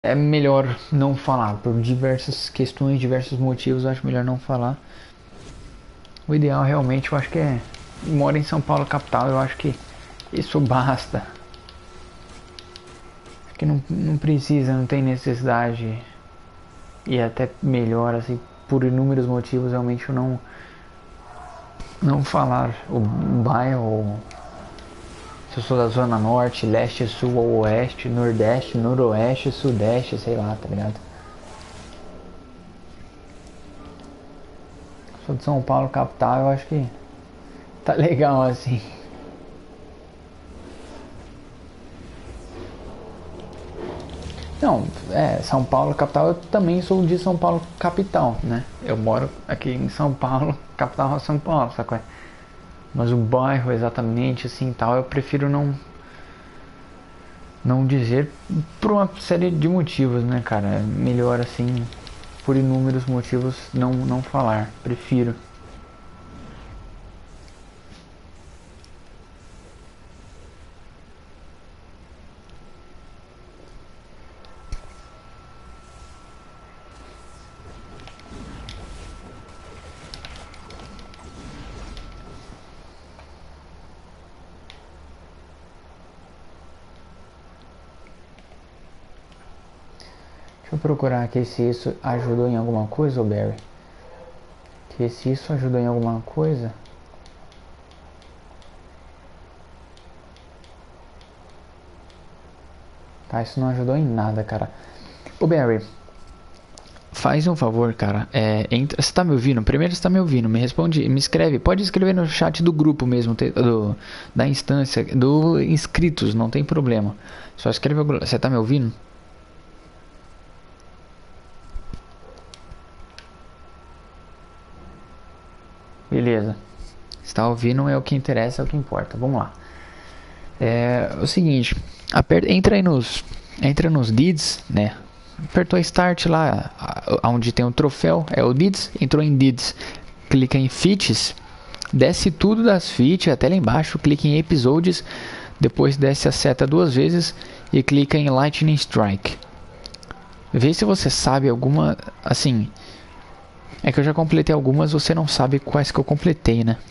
é melhor não falar. Por diversas questões, diversos motivos, eu acho melhor não falar. O ideal realmente eu acho que é. Mora em São Paulo capital, eu acho que isso basta. Acho que não precisa, não tem necessidade. E até melhor, assim, por inúmeros motivos, realmente eu não falar o bairro. Se eu sou da zona norte, leste, sul ou oeste, nordeste, noroeste, sudeste, sei lá, tá ligado? Sou de São Paulo capital, eu acho que tá legal assim. Não, São Paulo capital, eu também sou de São Paulo capital, né? Eu moro aqui em São Paulo, capital de São Paulo, sacou? Mas o bairro exatamente assim tal, eu prefiro não dizer por uma série de motivos, né, cara? É melhor assim, por inúmeros motivos, não falar. Prefiro. Deixa eu procurar aqui se isso ajudou em alguma coisa, ô Barry. Que se isso ajudou em alguma coisa. Tá, isso não ajudou em nada, cara. Ô Barry, faz um favor, cara. Você tá me ouvindo? Primeiro você tá me ouvindo. Me responde, me escreve. Pode escrever no chat do grupo mesmo, da instância, do inscritos, não tem problema. Só escreve. Você tá me ouvindo? Beleza. Se tá ouvindo é o que interessa, é o que importa. Vamos lá. É o seguinte, entra nos deeds, né? Apertou Start lá, onde tem o troféu, é o deeds, entrou em deeds, clica em feats, desce tudo das feats até lá embaixo, clica em episodes, depois desce a seta duas vezes e clica em Lightning Strike. Vê se você sabe alguma, assim, é que eu já completei algumas, você não sabe quais que eu completei, né?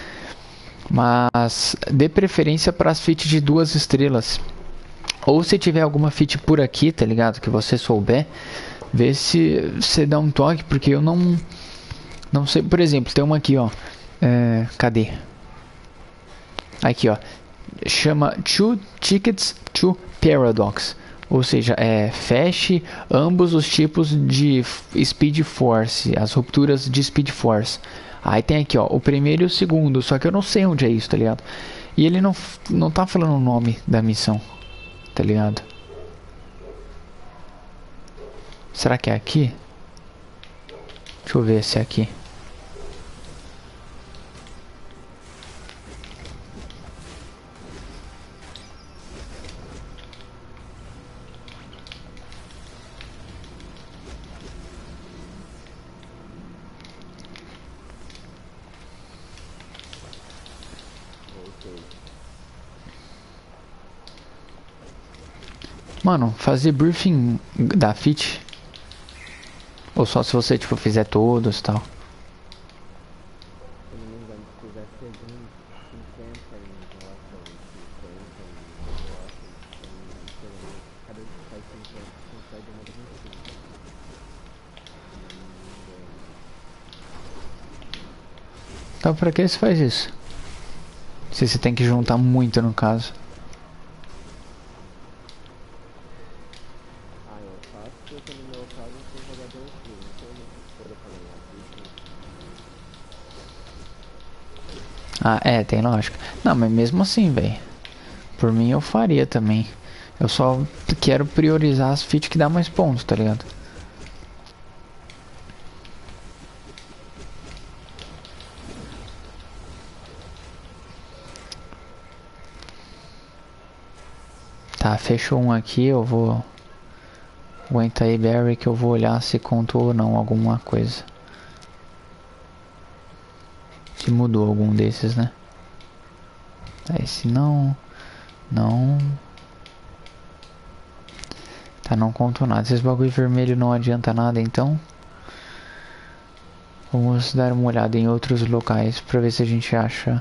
Mas dê preferência para as feats de 2 estrelas. Ou se tiver alguma feat por aqui, tá ligado? Que você souber, vê se você dá um toque, porque eu não sei. Por exemplo, tem uma aqui, ó. Cadê? Aqui, ó. Chama Two Tickets to Paradox. Ou seja, feche ambos os tipos de Speed Force, as rupturas de Speed Force. Aí tem aqui, ó, o primeiro e o segundo, só que eu não sei onde é isso, tá ligado? E ele não tá falando o nome da missão, tá ligado? Será que é aqui? Deixa eu ver se é aqui. Mano, fazer briefing da fit. Ou só se você, tipo, fizer todos e tal. Se eu não me engano, se fizer segundo 50 em Gotham, 50 em Overwatch, se eu não me engano, cada vez que faz 50, você consegue uma de 25. Se eu não me engano. Então pra que você faz isso? Se você tem que juntar muito no caso. Eu faço porque no meu caso eu sou jogador free, não tenho muita escolha pra ganhar vídeo. Ah, tem lógica. Não, mas mesmo assim, velho. Por mim eu faria também. Eu só quero priorizar as feats que dá mais pontos, tá ligado? Tá, fechou um aqui, eu vou. Aguenta aí, Barry, que eu vou olhar se contou ou não alguma coisa. Se mudou algum desses, né? Aí se não. Não. Tá, não conto nada. Esses bagulho vermelho não adianta nada, então. Vamos dar uma olhada em outros locais pra ver se a gente acha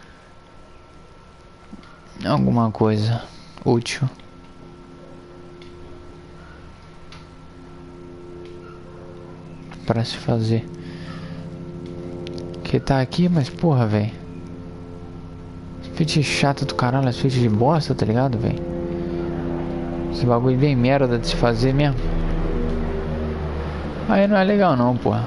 alguma coisa útil. Pra se fazer. Que tá aqui, mas porra, velho. Feat chato do caralho, as feat de bosta, tá ligado, velho? Esse bagulho bem merda de se fazer mesmo. Aí não é legal não, porra.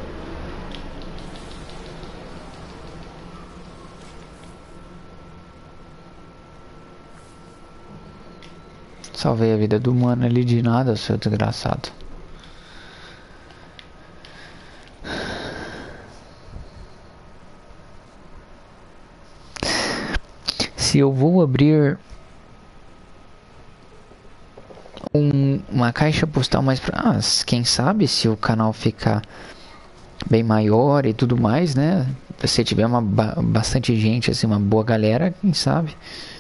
Salvei a vida do mano ali de nada, seu desgraçado. Se eu vou abrir uma caixa postal mais pra... quem sabe se o canal ficar bem maior e tudo mais, né? Se tiver bastante gente, assim, uma boa galera, quem sabe?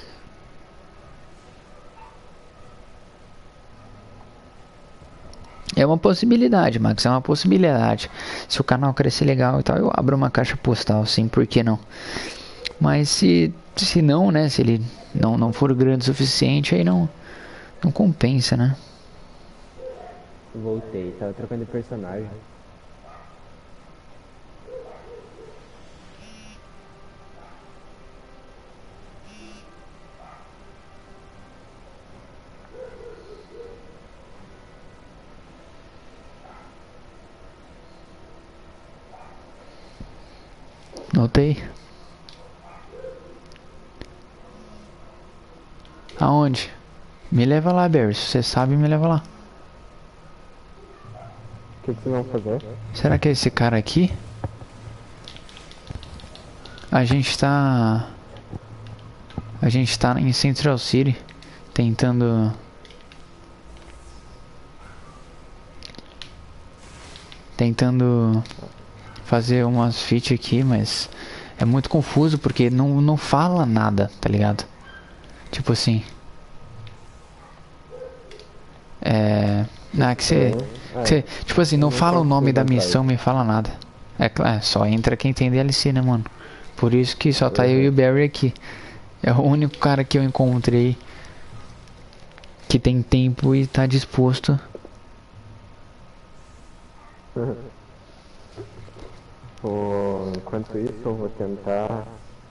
É uma possibilidade, Max, é uma possibilidade. Se o canal crescer legal e tal, eu abro uma caixa postal, sim, por que não? Mas se não, né? Se ele não for grande o suficiente, aí não compensa, né? Voltei, tava trocando de personagem. Notei. Aonde? Me leva lá, Barry. Se você sabe, me leva lá. O que vocês vão fazer? Será que é esse cara aqui? A gente tá em Central City tentando fazer umas feat aqui, mas é muito confuso porque não fala nada, tá ligado? Tipo assim, tipo assim, não fala o nome da missão, me fala nada. Só entra quem tem DLC, né, mano? Por isso que só tá eu e o Barry aqui. É o único cara que eu encontrei que tem tempo e tá disposto. Enquanto isso, eu vou tentar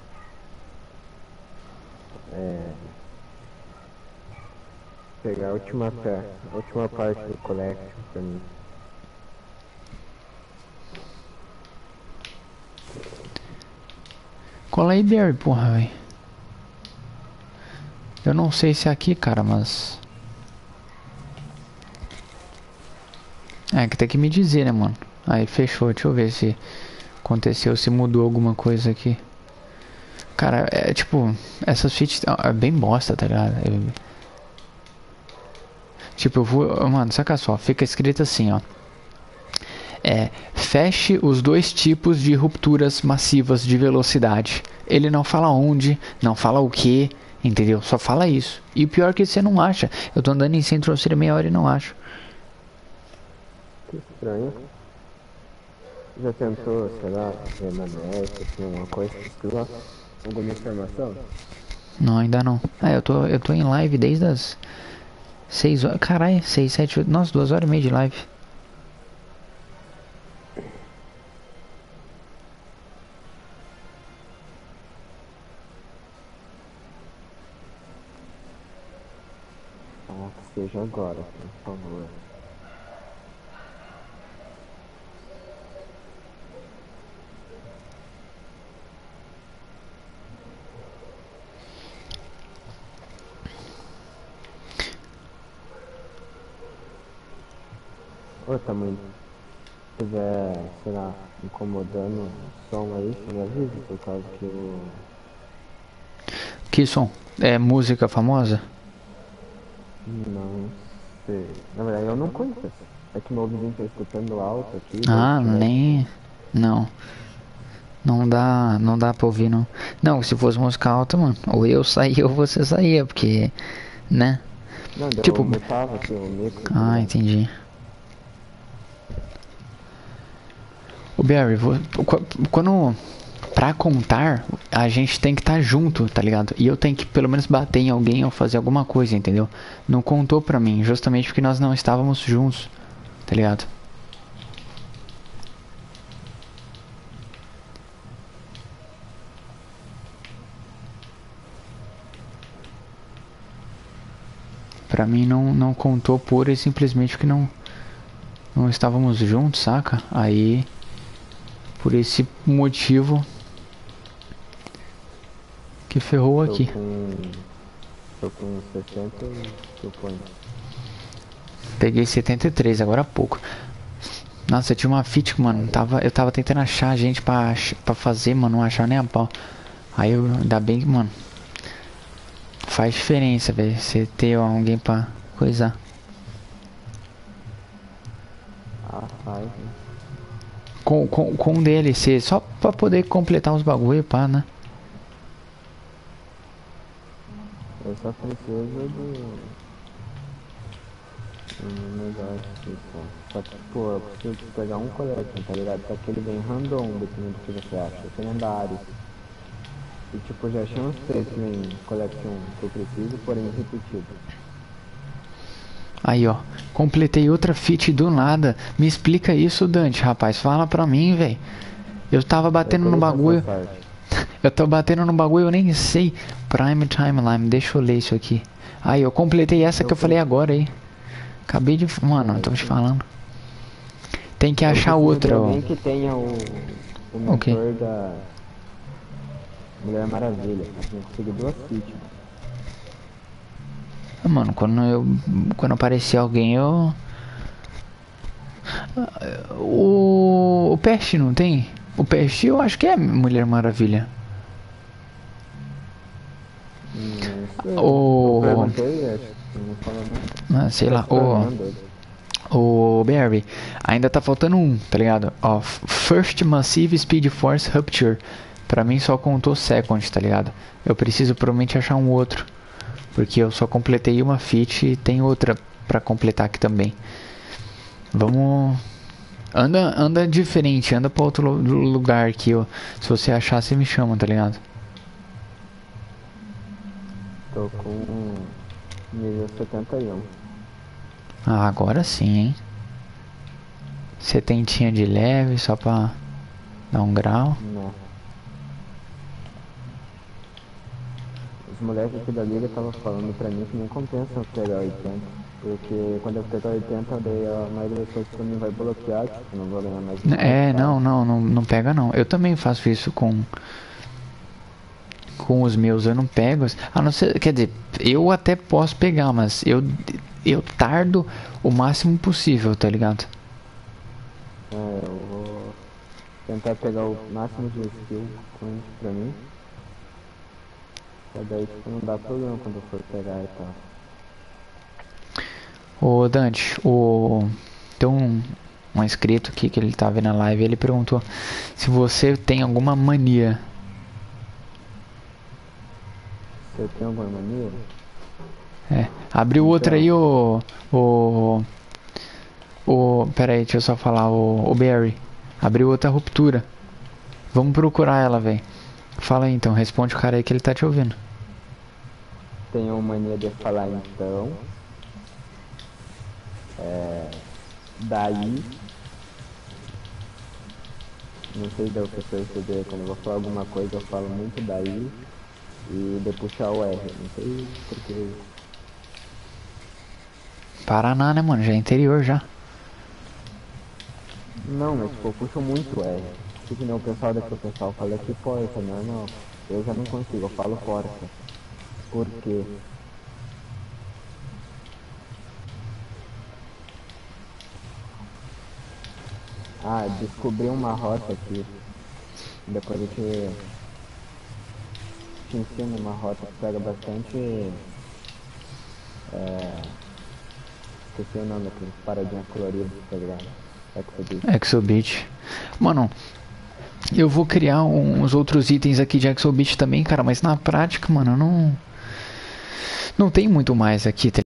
pegar a última parte do collection pra mim. Cola aí, Barry, porra, velho. Eu não sei se é aqui, cara, mas... que tem que me dizer, né, mano? Aí, fechou. Deixa eu ver se aconteceu, se mudou alguma coisa aqui. Cara, tipo... Essas feats é bem bosta, tá ligado? Tipo, eu vou... Mano, saca só. Fica escrito assim, ó. Feche os dois tipos de rupturas massivas de velocidade. Ele não fala onde, não fala o que... Entendeu? Só fala isso. E o pior é que você não acha. Eu tô andando em Central City meia hora e não acho. Que estranho. Já tentou, sei lá, ver na net, assim, alguma coisa, pesquisar alguma informação? Não, ainda não. Eu tô em live desde as 6 horas. Caralho, 6, 7, 8. Nossa, 2 horas e meia de live. Que seja agora, por favor. Ô, tamanho. Se estiver, sei lá, incomodando o som aí, você me avisa, por causa que eu... Que som? É música famosa? Não sei. Na verdade, eu não conheço. É que meu vizinho tá escutando alto aqui. Nem... Não. Não dá pra ouvir, não. Não, se fosse música alta, mano, ou eu saía ou você saía, porque... Né? Não, daí Tipo, eu mutava aqui o micro, tá ah, ligado? entendi. O Barry, quando pra contar, a gente tem que estar junto, tá ligado? E eu tenho que pelo menos bater em alguém ou fazer alguma coisa, entendeu? Não contou pra mim, justamente porque nós não estávamos juntos, tá ligado? Pra mim não contou pura e simplesmente porque não estávamos juntos, saca? Aí, por esse motivo que ferrou Tô aqui. com. Tô com 60 e tu põe. Peguei 73 agora há pouco. Nossa, eu tinha uma fit, mano. Eu tava tentando achar gente pra fazer, mano. Não achar nem a pau. Aí eu, ainda bem que, mano. Faz diferença, velho. Você ter alguém pra coisar. Ah, faz, né? Com DLC, só pra poder completar os bagulho, pá, né? Eu só preciso de um negócio aqui, pô. Só que, pô, eu preciso pegar um collection, tá ligado? Só que ele vem random, dependendo do que você acha. Secundários. E tipo, já achei uns 3 que vem collection que eu preciso, porém repetido. Aí, ó. Completei outra fit do nada. Me explica isso, Dante, rapaz. Fala pra mim, velho. Eu tava batendo no bagulho. Eu tô batendo no bagulho, eu nem sei. Prime Timeline, deixa eu ler isso aqui. Aí, eu completei essa que eu falei agora aí. Acabei de. Mano, eu tô te falando. Tem que achar outra, ó. Alguém que tenha o Ok. mentor da Mulher Maravilha. Eu consegui 2 feats. Ah, mano, quando aparecer alguém, eu. O Peste não tem? O Peste eu acho que é Mulher Maravilha. Não sei. O. Eu perguntei, acho que não falou nada. Ah, sei Tá lá, explorando ele. o Barry, ainda tá faltando um, tá ligado? Ó, First Massive Speed Force Rupture. Pra mim só contou Second, tá ligado? Eu preciso provavelmente achar um outro. Porque eu só completei uma feat e tem outra pra completar aqui também. Vamos. Anda diferente, anda pra outro lugar aqui, ó. Se você achar, você me chama, tá ligado? Tô com nível 71. Ah, agora sim, hein? Setentinha de leve, só pra dar um grau. Não. Os moleques aqui da liga estavam falando pra mim que nem compensa eu pegar 80. Porque quando eu pegar 80, daí a maioria das coisas pra mim vai bloquear, tipo, não vou ganhar mais nada. É, Sabe? não pega não. Eu também faço isso com os meus, eu não pego. A não ser, quer dizer, eu até posso pegar, mas eu tardo o máximo possível, tá ligado? É, eu vou tentar pegar o máximo de skill com isso pra mim. Pra daí, tipo, não dá problema quando eu for pegar e tal. Ô Dante, tem um inscrito aqui que ele tá vendo a live, ele perguntou se você tem alguma mania. Você tem alguma mania? É, abriu outra aí, pera aí, deixa eu só falar, o Barry. Abriu outra ruptura. Vamos procurar ela, velho. Fala aí então, responde o cara aí que ele tá te ouvindo. Tenho mania de falar então. Daí. Não sei se deu pra perceber, quando eu vou falar alguma coisa eu falo muito daí. E de puxar o R. Não sei porque. Paraná, né, mano? Já é interior já. Não, mas tipo, eu puxo muito o R. Tipo, não, o pessoal daqui, o pessoal fala que força, normal. Eu já não consigo, eu falo força. Por quê? Ah, descobri uma rota aqui. Depois eu te ensino uma rota que pega bastante. Esqueci o nome aqui, paradinhas coloridas, tá ligado? Exobit. Mano, eu vou criar uns outros itens aqui de Exobit também, cara, mas na prática, mano, não tem muito mais aqui, tá